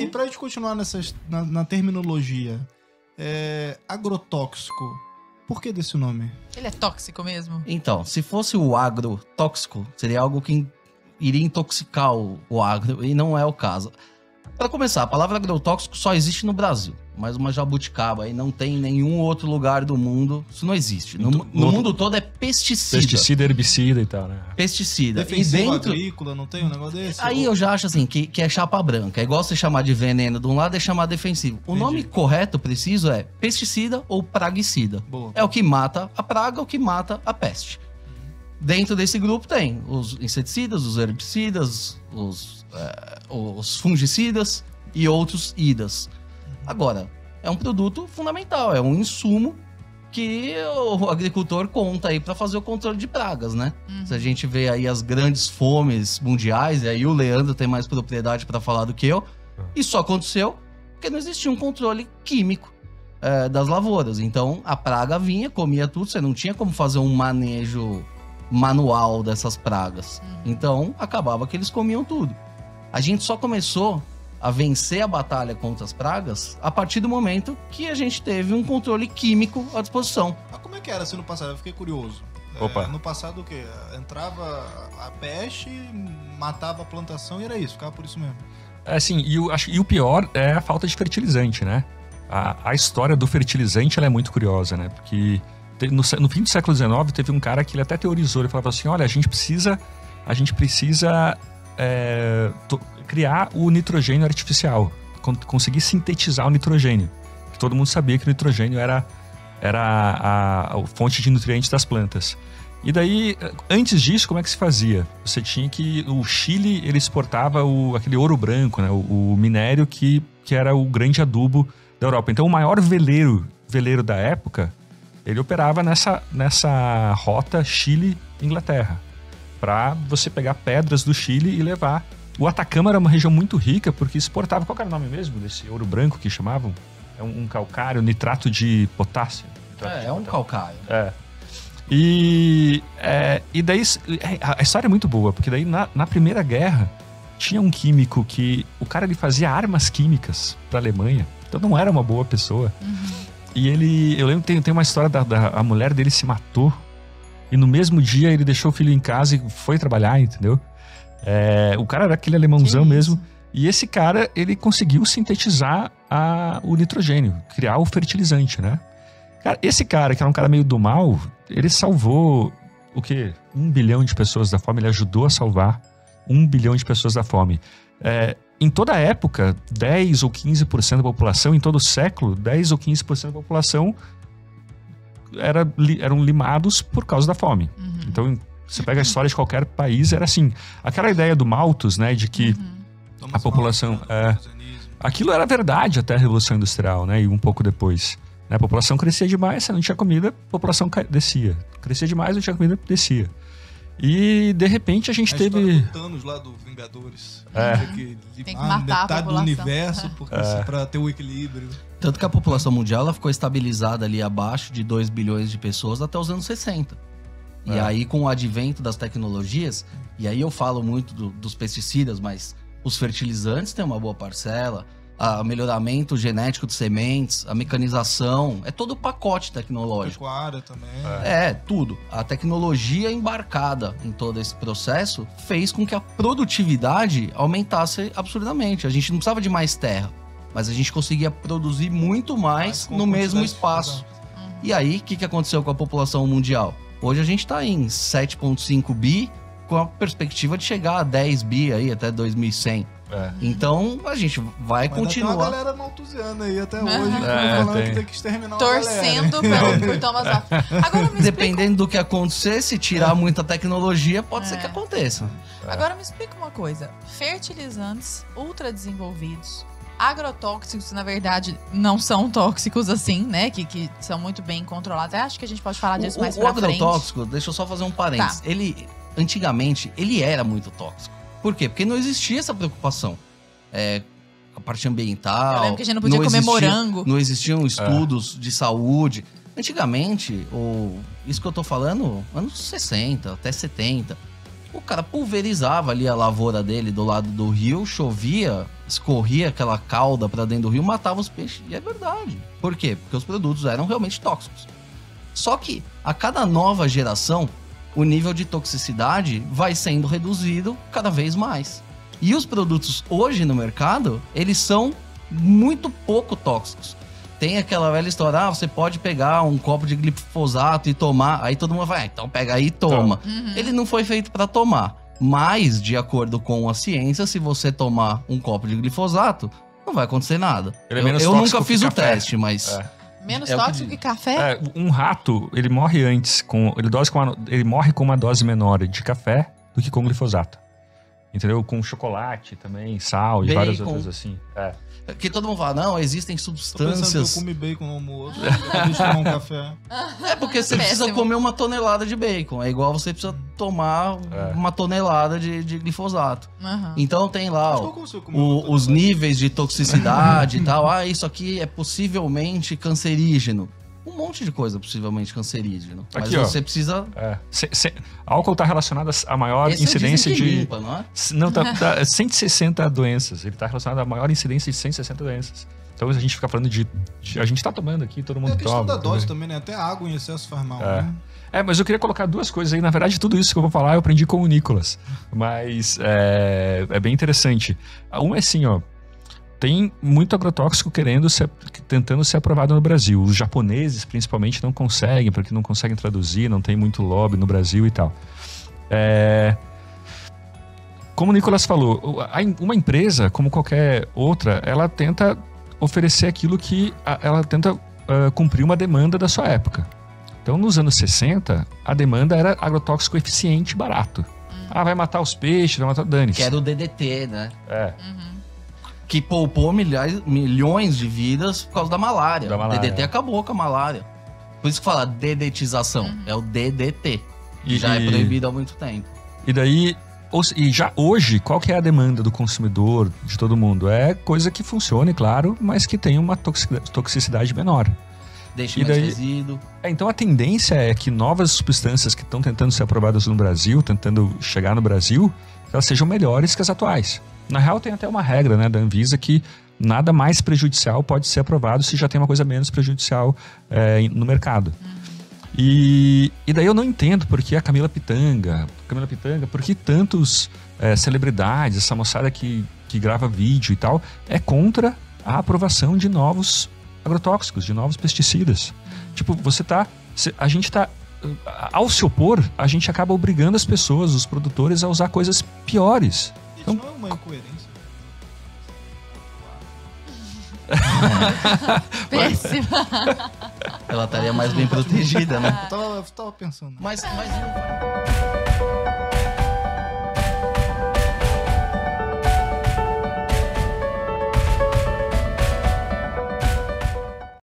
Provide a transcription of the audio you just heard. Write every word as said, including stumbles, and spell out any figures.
pra gente continuar nessas, na, na terminologia, é, agrotóxico, por que desse nome? Ele é tóxico mesmo? Então, se fosse o agrotóxico, seria algo que iria intoxicar o, o agro, e não é o caso. Para começar, a palavra agrotóxico só existe no Brasil, mas uma jabuticaba aí não tem em nenhum outro lugar do mundo, isso não existe. No, no, no mundo todo é pesticida. Pesticida, herbicida e tal, né? Pesticida. Defensivo e dentro... agrícola, não tem um negócio desse? Aí eu já acho assim, que, que é chapa branca. É igual você chamar de veneno de um lado é chamar defensivo. O Entendi. nome correto, preciso, é pesticida ou praguicida. Boa. É o que mata a praga, o que mata a peste. Dentro desse grupo tem os inseticidas, os herbicidas, os, é, os fungicidas e outros idas. Agora, é um produto fundamental, é um insumo que o agricultor conta aí para fazer o controle de pragas, né? Uhum. Se a gente vê aí as grandes fomes mundiais, e aí o Leandro tem mais propriedade para falar do que eu, isso só aconteceu porque não existia um controle químico é, das lavouras. Então, a praga vinha, comia tudo, você não tinha como fazer um manejo manual dessas pragas. Uhum. Então, acabava que eles comiam tudo. A gente só começou a vencer a batalha contra as pragas a partir do momento que a gente teve um controle químico à disposição. Mas como é que era assim no passado? Eu fiquei curioso. Opa. É, no passado o quê? Entrava a peste, matava a plantação e era isso, ficava por isso mesmo. É assim, e o, acho, e o pior é a falta de fertilizante, né? A, a história do fertilizante ela é muito curiosa, né? Porque no, no fim do século dezenove teve um cara que ele até teorizou, ele falava assim, olha, a gente precisa, a gente precisa é, to, criar o nitrogênio artificial, con, conseguir sintetizar o nitrogênio. Que todo mundo sabia que o nitrogênio era, era a, a fonte de nutrientes das plantas. E daí, antes disso, como é que se fazia? Você tinha que... O Chile, ele exportava o, aquele ouro branco, né? o, o minério que, que era o grande adubo da Europa. Então, o maior veleiro, veleiro da época, ele operava nessa, nessa rota Chile-Inglaterra, para você pegar pedras do Chile e levar. O Atacama era uma região muito rica, porque exportava... Qual era o nome mesmo desse ouro branco que chamavam? É um, um calcário, nitrato de potássio. Nitrato É, de é um potássio. calcário. É. E, é, e daí a história é muito boa, porque daí na, na Primeira Guerra tinha um químico que o cara ele fazia armas químicas para a Alemanha, então não era uma boa pessoa. Uhum. E ele, eu lembro que tem, tem uma história da, da a mulher dele se matou e no mesmo dia ele deixou o filho em casa e foi trabalhar, entendeu? É, o cara era aquele alemãozão mesmo. E esse cara ele conseguiu sintetizar a, o nitrogênio, criar o fertilizante, né? Cara, esse cara, que era um cara meio do mal, ele salvou, o quê? Um bilhão de pessoas da fome. Ele ajudou a salvar um bilhão de pessoas da fome. É, em toda a época, dez ou quinze por cento da população, em todo o século, dez ou quinze por cento da população era, eram limados por causa da fome. Uhum. Então, você pega a história de qualquer país, era assim. Aquela ideia do Malthus, né, de que uhum. a população... Malta, é, aquilo era verdade até a Revolução Industrial, né, e um pouco depois. A população crescia demais, você não tinha comida, a população descia. Crescia demais, não tinha comida, descia. E, de repente, a gente a teve... do Thanos lá do Vingadores. É. Que, Tem que matar metade a do universo porque, é. para ter o equilíbrio. Tanto que a população mundial ela ficou estabilizada ali abaixo de dois bilhões de pessoas até os anos sessenta. É. E aí, com o advento das tecnologias, e aí eu falo muito do, dos pesticidas, mas os fertilizantes têm uma boa parcela... o melhoramento genético de sementes, a mecanização, é todo o pacote tecnológico. Pecuária também. É. é, tudo. A tecnologia embarcada em todo esse processo fez com que a produtividade aumentasse absurdamente. A gente não precisava de mais terra, mas a gente conseguia produzir muito mais, mais no mesmo espaço. Uhum. E aí, o que, que aconteceu com a população mundial? Hoje a gente está em sete vírgula cinco bi, com a perspectiva de chegar a dez bi aí até dois mil e cem. É. Então a gente vai Mas continuar. Tem uma galera malthusiana aí até hoje, uhum. é, falando tem. que tem que exterminar torcendo a galera. pelo, por Thomas Malthus. Agora me Dependendo explica... do que acontecer, se tirar é. muita tecnologia, pode é. ser que aconteça. É. Agora me explica uma coisa: fertilizantes ultra desenvolvidos, agrotóxicos, na verdade, não são tóxicos assim, né? Que, que são muito bem controlados. Eu acho que a gente pode falar disso o, mais o pra frente. O agrotóxico, deixa eu só fazer um parênteses. Tá. Ele, antigamente, ele era muito tóxico. Por quê? Porque não existia essa preocupação. É, a parte ambiental. Eu lembro que a gente não podia não comer existia, morango. Não existiam estudos é. de saúde. Antigamente, o, isso que eu tô falando, anos sessenta até setenta, O cara pulverizava ali a lavoura dele do lado do rio, chovia, escorria aquela cauda pra dentro do rio, matava os peixes. E é verdade. Por quê? Porque os produtos eram realmente tóxicos. Só que a cada nova geração, o nível de toxicidade vai sendo reduzido cada vez mais. E os produtos hoje no mercado, eles são muito pouco tóxicos. Tem aquela velha história, ah, você pode pegar um copo de glifosato e tomar. Aí todo mundo vai, ah, então pega aí e toma. Uhum. Ele não foi feito para tomar. Mas, de acordo com a ciência, se você tomar um copo de glifosato, não vai acontecer nada. Ele é Eu, menos eu tóxico nunca fiz que o café. teste, mas... É. Menos É o que tóxico diz. que café? É, um rato, ele morre antes, com, ele, dose com uma, ele morre com uma dose menor de café do que com glifosato. Entendeu? Com chocolate também, sal e Bacon. várias outras assim. É. Que todo mundo fala, não, existem Tô pensando que substâncias... eu comi bacon no almoço, depois de tomar um café. É porque você precisa Péssimo. comer uma tonelada de bacon. É igual você precisa tomar É. uma tonelada de, de glifosato. Aham. Então tem lá Mas ó, qual que é o seu comer o- uma os tonelada? níveis de toxicidade e tal. Ah, isso aqui é possivelmente cancerígeno. Um monte de coisa possivelmente cancerígeno. Mas Aqui, ó. você precisa... É. Se- se- álcool está relacionado a maior Esse dizem incidência que de. limpa, não é? Não, tá, tá cento e sessenta doenças. Ele está relacionado à maior incidência de cento e sessenta doenças. Então a gente fica falando de. de- a gente tá tomando aqui, todo É mundo a questão toma. da dose também. também, né? Até água em excesso faz mal, É. né? É, mas eu queria colocar duas coisas aí. Na verdade, tudo isso que eu vou falar eu aprendi com o Nicolas. Mas é, é bem interessante. Um é assim, ó. Tem muito agrotóxico querendo ser, tentando ser aprovado no Brasil. Os japoneses, principalmente, não conseguem, porque não conseguem traduzir, não tem muito lobby no Brasil e tal. É, como o Nicolas falou, a- uma empresa, como qualquer outra, ela tenta oferecer aquilo que a- ela tenta ah, cumprir uma demanda da sua época. Então, nos anos sessenta, a demanda era agrotóxico eficiente e barato. Ah, vai matar os peixes, vai matar o dane-se. Que era o D D T, né? É. Que poupou milhares, milhões de vidas por causa da malária. Da malária. O D D T acabou com a malária. Por isso que fala dedetização. É o D D T. Que E- já é e- proibido há muito tempo. E daí, ou se- e já hoje, qual que é a demanda do consumidor, de todo mundo? É coisa que funcione, claro, mas que tenha uma toxic- toxicidade menor. Deixa E mais daí- resíduo. É, então a tendência é que novas substâncias que estão tentando ser aprovadas no Brasil, tentando chegar no Brasil, elas sejam melhores que as atuais. Na real, tem até uma regra, né, da Anvisa que nada mais prejudicial pode ser aprovado se já tem uma coisa menos prejudicial é, no mercado. E, e daí eu não entendo por que a Camila Pitanga, Camila Pitanga, por que tantos é, celebridades, essa moçada que, que grava vídeo e tal, é contra a aprovação de novos agrotóxicos, de novos pesticidas. Tipo, você tá... se- A gente tá... Ao se opor, a gente acaba obrigando as pessoas, os produtores, a usar coisas piores. Isso Então- não é uma incoerência. Péssima. Ela estaria mais bem protegida, né? Eu tava, eu tava pensando. Mas, mas não-